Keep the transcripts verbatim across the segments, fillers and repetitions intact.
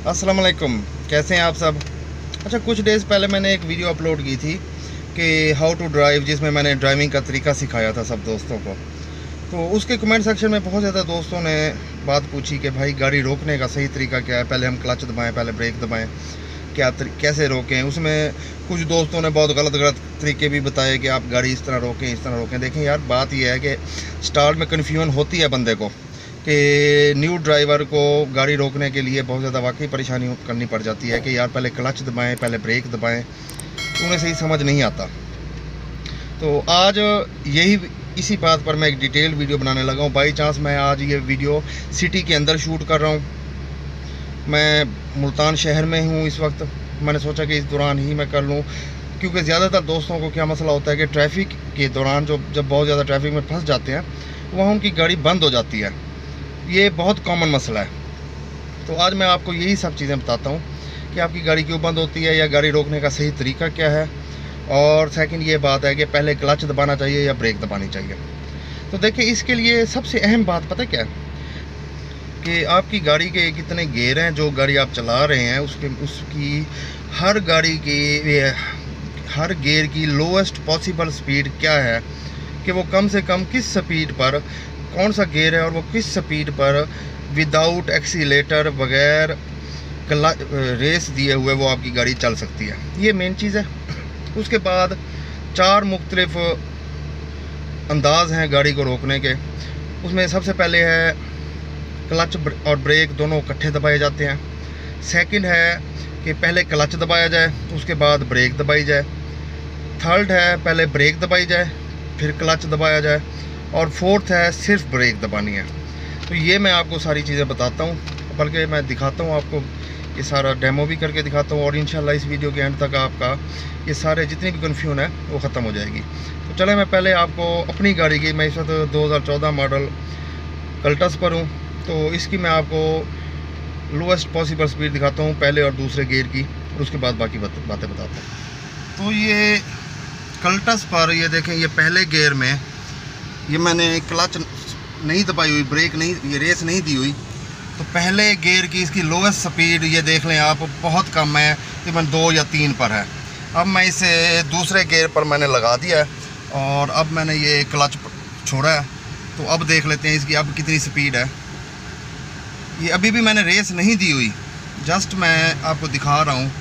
अस्सलाम वालेकुम, कैसे हैं आप सब। अच्छा, कुछ डेज़ पहले मैंने एक वीडियो अपलोड की थी कि हाउ टू ड्राइव, जिसमें मैंने ड्राइविंग का तरीका सिखाया था सब दोस्तों को। तो उसके कमेंट सेक्शन में बहुत ज़्यादा दोस्तों ने बात पूछी कि भाई गाड़ी रोकने का सही तरीका क्या है, पहले हम क्लच दबाएं, पहले ब्रेक दबाएं, क्या कैसे रोकें। उसमें कुछ दोस्तों ने बहुत गलत गलत तरीके भी बताए कि आप गाड़ी इस तरह रोकें, इस तरह रोकें। देखें यार, बात यह है कि स्टार्ट में कन्फ्यूजन होती है बंदे को कि न्यू ड्राइवर को गाड़ी रोकने के लिए बहुत ज़्यादा वाकई परेशानी करनी पड़ जाती है कि यार पहले क्लच दबाएं, पहले ब्रेक दबाएं, तो उन्हें सही समझ नहीं आता। तो आज यही इसी बात पर मैं एक डिटेल वीडियो बनाने लगा हूँ। बाई चांस मैं आज ये वीडियो सिटी के अंदर शूट कर रहा हूँ। मैं मुल्तान शहर में हूँ इस वक्त। मैंने सोचा कि इस दौरान ही मैं कर लूँ, क्योंकि ज़्यादातर दोस्तों को क्या मसला होता है कि ट्रैफिक के दौरान जो जब बहुत ज़्यादा ट्रैफिक में फंस जाते हैं, वहाँ उनकी गाड़ी बंद हो जाती है। ये बहुत कॉमन मसला है। तो आज मैं आपको यही सब चीज़ें बताता हूँ कि आपकी गाड़ी क्यों बंद होती है, या गाड़ी रोकने का सही तरीका क्या है। और सेकंड ये बात है कि पहले क्लच दबाना चाहिए या ब्रेक दबानी चाहिए। तो देखिए, इसके लिए सबसे अहम बात पता क्या है कि आपकी गाड़ी के कितने गियर हैं। जो गाड़ी आप चला रहे हैं उसके उसकी हर गाड़ी की हर गियर की लोएस्ट पॉसिबल स्पीड क्या है, कि वो कम से कम किस स्पीड पर कौन सा गियर है और वो किस स्पीड पर विदाउट एक्सीलेटर बगैर रेस दिए हुए वो आपकी गाड़ी चल सकती है। ये मेन चीज़ है। उसके बाद चार मुख्तलिफ अंदाज हैं गाड़ी को रोकने के। उसमें सबसे पहले है क्लच और ब्रेक दोनों इकट्ठे दबाए जाते हैं। सेकंड है कि पहले क्लच दबाया जाए, उसके बाद ब्रेक दबाई जाए। थर्ड है पहले ब्रेक दबाई जाए फिर क्लच दबाया जाए। और फोर्थ है सिर्फ ब्रेक दबानी है। तो ये मैं आपको सारी चीज़ें बताता हूँ, बल्कि मैं दिखाता हूँ आपको, ये सारा डेमो भी करके दिखाता हूँ। और इंशाल्लाह इस वीडियो के एंड तक आपका ये सारे जितनी भी कन्फ्यूजन है वो ख़त्म हो जाएगी। तो चले, मैं पहले आपको अपनी गाड़ी की, मैं इस वक्त दो हज़ार चौदह मॉडल कल्टस पर हूँ, तो इसकी मैं आपको लोएस्ट पॉसिबल स्पीड दिखाता हूँ पहले और दूसरे गियर की, और उसके बाद बाकी बातें बताता हूँ। तो ये कल्टस पर ये देखें, ये पहले गियर में ये मैंने क्लच नहीं दबाई हुई, ब्रेक नहीं, ये रेस नहीं दी हुई। तो पहले गियर की इसकी लोएस्ट स्पीड ये देख लें आप, बहुत कम है, तकरीबन दो या तीन पर है। अब मैं इसे दूसरे गियर पर मैंने लगा दिया है और अब मैंने ये क्लच छोड़ा है। तो अब देख लेते हैं इसकी अब कितनी स्पीड है। ये अभी भी मैंने रेस नहीं दी हुई, जस्ट मैं आपको दिखा रहा हूँ।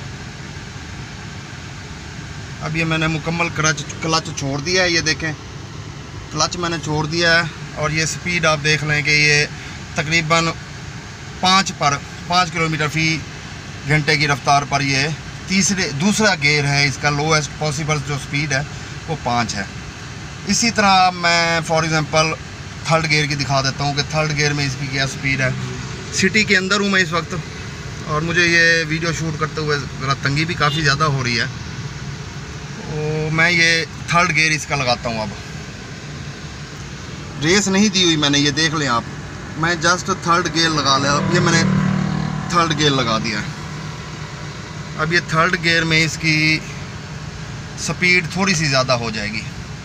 अब ये मैंने मुकम्मल क्लच क्लच छोड़ दिया है। ये देखें, क्लच मैंने छोड़ दिया है और ये स्पीड आप देख लें कि ये तकरीबन पाँच पर पाँच किलोमीटर फी घंटे की रफ्तार पर ये तीसरे दूसरा गियर है। इसका लोएस्ट पॉसिबल जो स्पीड है वो पाँच है। इसी तरह मैं फॉर एग्ज़ाम्पल थर्ड गियर की दिखा देता हूँ कि थर्ड गियर में इसकी क्या स्पीड है। सिटी के अंदर हूँ मैं इस वक्त और मुझे ये वीडियो शूट करते हुए ज़रा तंगी भी काफ़ी ज़्यादा हो रही है। तो मैं ये थर्ड गियर इसका लगाता हूँ। अब रेस नहीं दी हुई मैंने, ये देख लें आप, मैं जस्ट थर्ड गियर लगा लिया। ये मैंने थर्ड गियर लगा दिया। अब ये थर्ड गियर में इसकी स्पीड थोड़ी सी ज़्यादा हो जाएगी।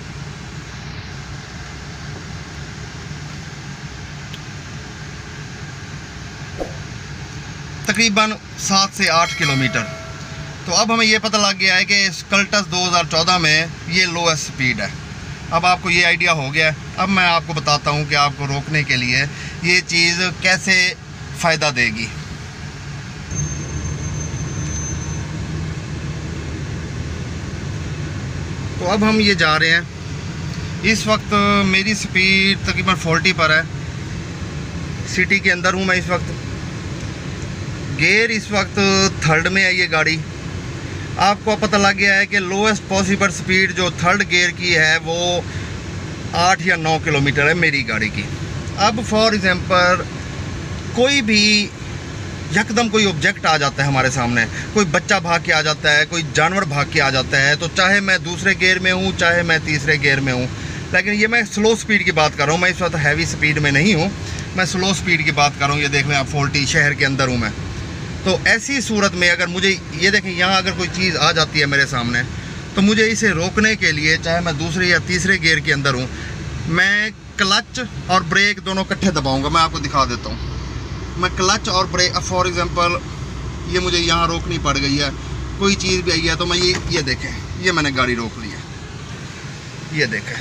तकरीबन सात से आठ किलोमीटर। तो अब हमें ये पता लग गया है कि कल्टस दो हज़ार चौदह में ये लोएस्ट स्पीड है। अब आपको ये आइडिया हो गया। अब मैं आपको बताता हूँ कि आपको रोकने के लिए ये चीज़ कैसे फ़ायदा देगी। तो अब हम ये जा रहे हैं। इस वक्त मेरी स्पीड तकरीबन चालीस पर है। सिटी के अंदर हूँ मैं इस वक्त। गियर इस वक्त थर्ड में है ये गाड़ी। आपको पता लग गया है कि लोएस्ट पॉसिबल स्पीड जो थर्ड गियर की है वो आठ या नौ किलोमीटर है मेरी गाड़ी की। अब फॉर एग्ज़ाम्पल कोई भी यकदम कोई ऑब्जेक्ट आ जाता है हमारे सामने, कोई बच्चा भाग के आ जाता है, कोई जानवर भाग के आ जाता है, तो चाहे मैं दूसरे गियर में हूँ चाहे मैं तीसरे गियर में हूँ, लेकिन ये मैं स्लो स्पीड की बात कर रहा हूँ। मैं इस वक्त हैवी स्पीड में नहीं हूँ, मैं स्लो स्पीड की बात कर रहा हूँ। ये देख लें आप, फोर्टी शहर के अंदर हूँ मैं। तो ऐसी सूरत में अगर मुझे ये देखें, यहाँ अगर कोई चीज़ आ जाती है मेरे सामने, तो मुझे इसे रोकने के लिए, चाहे मैं दूसरे या तीसरे गियर के अंदर हूँ, मैं क्लच और ब्रेक दोनों इकट्ठे दबाऊंगा। मैं आपको दिखा देता हूँ। मैं क्लच और ब्रेक, फॉर एग्जांपल ये मुझे यहाँ रोकनी पड़ गई है, कोई चीज़ भी आई है तो मैं ये ये देखें, ये मैंने गाड़ी रोक ली है, ये देखें।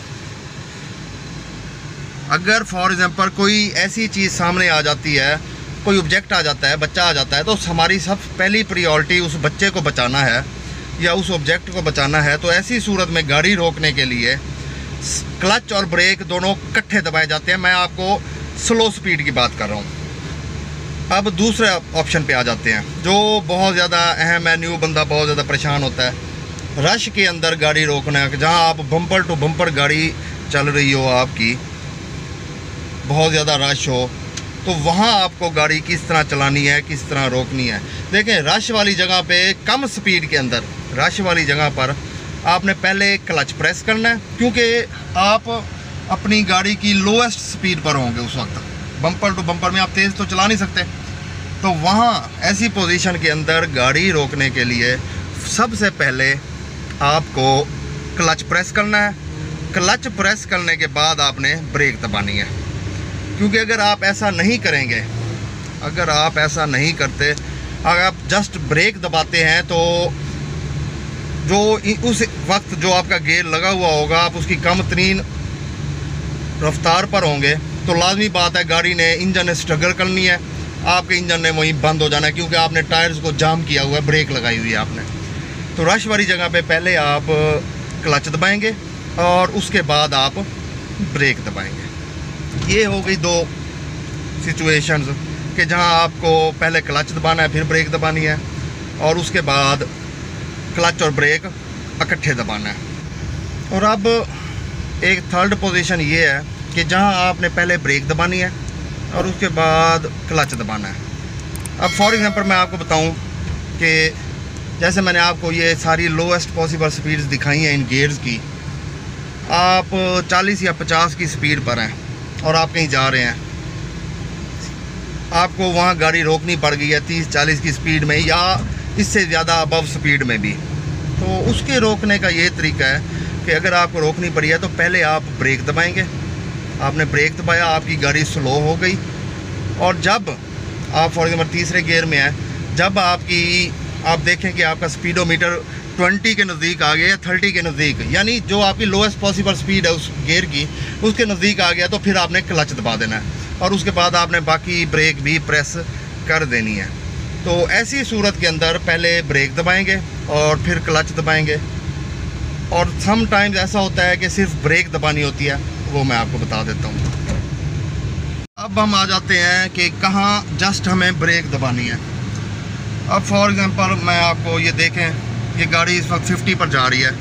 अगर फॉर एग्जांपल कोई ऐसी चीज़ सामने आ जाती है, कोई ऑब्जेक्ट आ जाता है, बच्चा आ जाता है, तो हमारी सब पहली प्रायोरिटी उस बच्चे को बचाना है या उस ऑब्जेक्ट को बचाना है। तो ऐसी सूरत में गाड़ी रोकने के लिए क्लच और ब्रेक दोनों इकट्ठे दबाए जाते हैं। मैं आपको स्लो स्पीड की बात कर रहा हूँ। अब दूसरे ऑप्शन पे आ जाते हैं जो बहुत ज़्यादा अहम है, न्यू बंदा बहुत ज़्यादा परेशान होता है। रश के अंदर गाड़ी रोकना है, जहाँ आप बम्पर टू बम्पर गाड़ी चल रही हो, आपकी बहुत ज़्यादा रश हो, तो वहाँ आपको गाड़ी किस तरह चलानी है, किस तरह रोकनी है। देखें, रश वाली जगह पे कम स्पीड के अंदर, रश वाली जगह पर आपने पहले क्लच प्रेस करना है, क्योंकि आप अपनी गाड़ी की लोएस्ट स्पीड पर होंगे उस वक्त। बम्पर टू बम्पर में आप तेज़ तो चला नहीं सकते, तो वहाँ ऐसी पोजीशन के अंदर गाड़ी रोकने के लिए सबसे पहले आपको क्लच प्रेस करना है। क्लच प्रेस करने के बाद आपने ब्रेक दबानी है, क्योंकि अगर आप ऐसा नहीं करेंगे, अगर आप ऐसा नहीं करते, अगर आप जस्ट ब्रेक दबाते हैं तो जो उस वक्त जो आपका गियर लगा हुआ होगा, आप उसकी कम तरीन रफ्तार पर होंगे, तो लाजमी बात है गाड़ी ने, इंजन ने स्ट्रगल करनी है, आपके इंजन ने वहीं बंद हो जाना है, क्योंकि आपने टायर्स को जाम किया हुआ है, ब्रेक लगाई हुई है आपने। तो रश वाली जगह पे पहले आप क्लच दबाएंगे और उसके बाद आप ब्रेक दबाएंगे। ये हो गई दो सिचुएशंस कि जहां आपको पहले क्लच दबाना है, फिर ब्रेक दबानी है, और उसके बाद क्लच और ब्रेक इकट्ठे दबाना है। और अब एक थर्ड पोजीशन ये है कि जहां आपने पहले ब्रेक दबानी है और उसके बाद क्लच दबाना है। अब फॉर एग्जांपल मैं आपको बताऊं कि जैसे मैंने आपको ये सारी लोएस्ट पॉसिबल स्पीड्स दिखाई हैं इन गियर्स की, आप चालीस या पचास की स्पीड पर हैं और आप कहीं जा रहे हैं, आपको वहाँ गाड़ी रोकनी पड़ गई है तीस चालीस की स्पीड में या इससे ज़्यादा अबव स्पीड में भी, तो उसके रोकने का ये तरीका है कि अगर आपको रोकनी पड़ी है तो पहले आप ब्रेक दबाएंगे। आपने ब्रेक दबाया, आपकी गाड़ी स्लो हो गई, और जब आप फॉर एग्जाम्पल तीसरे गियर में है, जब आपकी आप देखें कि आपका स्पीडोमीटर बीस के नज़दीक आ गया या तीस के नज़दीक, यानी जो आपकी लोएस्ट पॉसिबल स्पीड है उस गियर की, उसके नज़दीक आ गया, तो फिर आपने क्लच दबा देना है और उसके बाद आपने बाकी ब्रेक भी प्रेस कर देनी है। तो ऐसी सूरत के अंदर पहले ब्रेक दबाएंगे और फिर क्लच दबाएंगे, और सम टाइम्स ऐसा होता है कि सिर्फ ब्रेक दबानी होती है, वो मैं आपको बता देता हूँ। अब हम आ जाते हैं कि कहाँ जस्ट हमें ब्रेक दबानी है। अब फॉर एग्जांपल मैं आपको ये देखें, ये गाड़ी इस वक्त पचास पर जा रही है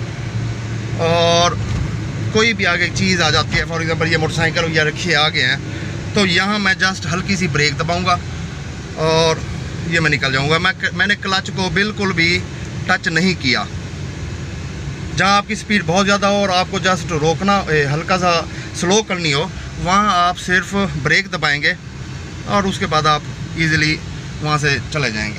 और कोई भी आगे चीज़ आ जाती है, फॉर एग्जांपल ये मोटरसाइकिल या रिक्शे आ गए हैं, तो यहाँ मैं जस्ट हल्की सी ब्रेक दबाऊँगा और ये मैं निकल जाऊँगा। मैं मैंने क्लच को बिल्कुल भी टच नहीं किया। जहाँ आपकी स्पीड बहुत ज़्यादा हो और आपको जस्ट रोकना, हल्का सा स्लो करनी हो, वहाँ आप सिर्फ ब्रेक दबाएंगे और उसके बाद आप इजीली वहाँ से चले जाएंगे।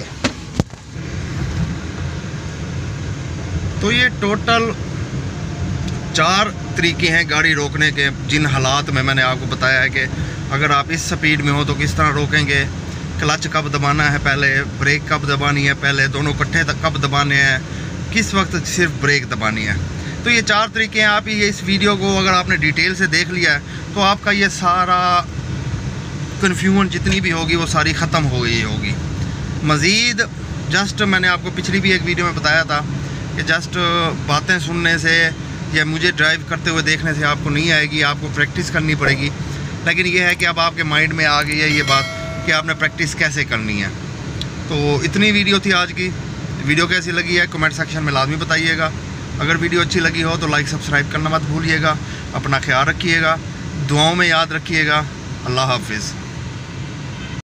तो ये टोटल चार तरीके हैं गाड़ी रोकने के, जिन हालात में मैंने आपको बताया है कि अगर आप इस स्पीड में हो तो किस तरह रोकेंगे, क्लच कब दबाना है पहले, ब्रेक कब दबानी है पहले, दोनों इकट्ठे तक कब दबाने हैं, किस वक्त सिर्फ ब्रेक दबानी है। तो ये चार तरीके हैं। आप ये इस वीडियो को अगर आपने डिटेल से देख लिया है तो आपका ये सारा कन्फ्यूजन जितनी भी होगी वो सारी ख़त्म हो गई होगी। मज़ीद जस्ट मैंने आपको पिछली भी एक वीडियो में बताया था कि जस्ट बातें सुनने से या मुझे ड्राइव करते हुए देखने से आपको नहीं आएगी, आपको प्रैक्टिस करनी पड़ेगी। लेकिन ये है कि अब आपके माइंड में आ गई है ये बात कि आपने प्रैक्टिस कैसे करनी है। तो इतनी वीडियो थी आज की। वीडियो कैसी लगी है कमेंट सेक्शन में लाजमी बताइएगा। अगर वीडियो अच्छी लगी हो तो लाइक सब्सक्राइब करना मत भूलिएगा। अपना ख्याल रखिएगा, दुआओं में याद रखिएगा। अल्लाह हाफिज़।